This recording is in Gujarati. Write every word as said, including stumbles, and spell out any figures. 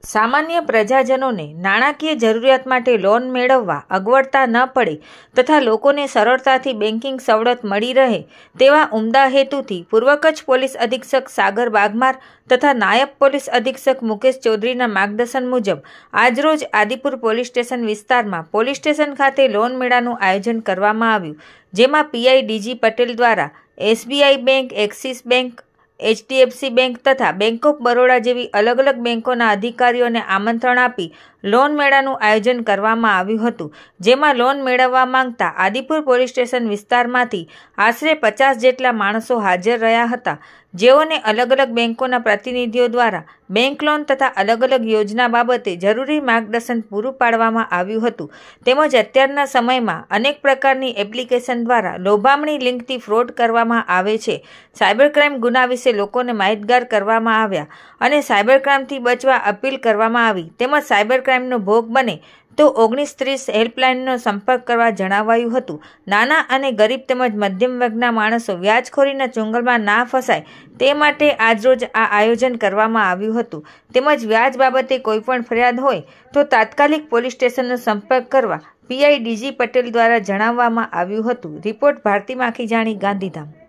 સામાન્ય પ્રજાજનોને નાણાકીય જરૂરિયાત માટે લોન મેળવવા અગવડતા ન પડે તથા લોકોને સરળતાથી બેન્કિંગ સવલત મળી રહે તેવા ઉમદા હેતુથી પૂર્વ કચ્છ પોલીસ અધિક્ષક સાગર બાગમાર તથા નાયબ પોલીસ અધિક્ષક મુકેશ ચૌધરીના માર્ગદર્શન મુજબ આજરોજ આદિપુર પોલીસ સ્ટેશન વિસ્તારમાં પોલીસ સ્ટેશન ખાતે લોન મેળાનું આયોજન કરવામાં આવ્યું, જેમાં પીઆઈ ડીજી પટેલ Patel SBI bank, Axis bank, HDFC bank તથા બેંક ઓફ બરોડા જેવી અલગ અલગ બેંકોના અધિકારીઓને આમંત્રણ આપી લોન મેળાનું આયોજન કરવામાં આવ્યું હતું, જેમાં લોન મેળવવા માંગતા આદિપુર પોલીસ સ્ટેશન વિસ્તારમાંથી આશરે પચાસ જેટલા માણસો હાજર રહ્યા હતા, જેઓને અલગ અલગ બેંકોના પ્રતિનિધિઓ દ્વારા બેંક લોન તથા અલગ અલગ યોજના બાબતે જરૂરી માર્ગદર્શન પૂરું પાડવામાં આવ્યું હતું. તેમજ અત્યારના સમયમાં અનેક પ્રકારની એપ્લિકેશન દ્વારા લોભામણી લિંકથી ફ્રોડ કરવામાં આવે છે. સાયબર ક્રાઇમ ગુના વિશે લોકોને માહિતગાર કરવામાં આવ્યા અને સાયબર ક્રાઇમથી બચવા અપીલ કરવામાં આવી. તેમજ સાયબર ક્રાઇમનો ભોગ બને તો ઓગણીસ ત્રીસ હેલ્પલાઇનનો સંપર્ક કરવા જણાવાયું હતું. નાના અને ગરીબ તેમજ મધ્યમ વર્ગના માણસો વ્યાજખોરીના ચુંગલમાં ના ફસાય તે માટે આજરોજ આ આયોજન કરવામાં આવ્યું હતું. તેમજ વ્યાજ બાબતે કોઈપણ ફરિયાદ હોય તો તાત્કાલિક પોલીસ સ્ટેશનનો સંપર્ક કરવા પીઆઈ ડીજી પટેલ દ્વારા જણાવવામાં આવ્યું હતું. રિપોર્ટ ભારતી માખીજાણી, ગાંધીધામ.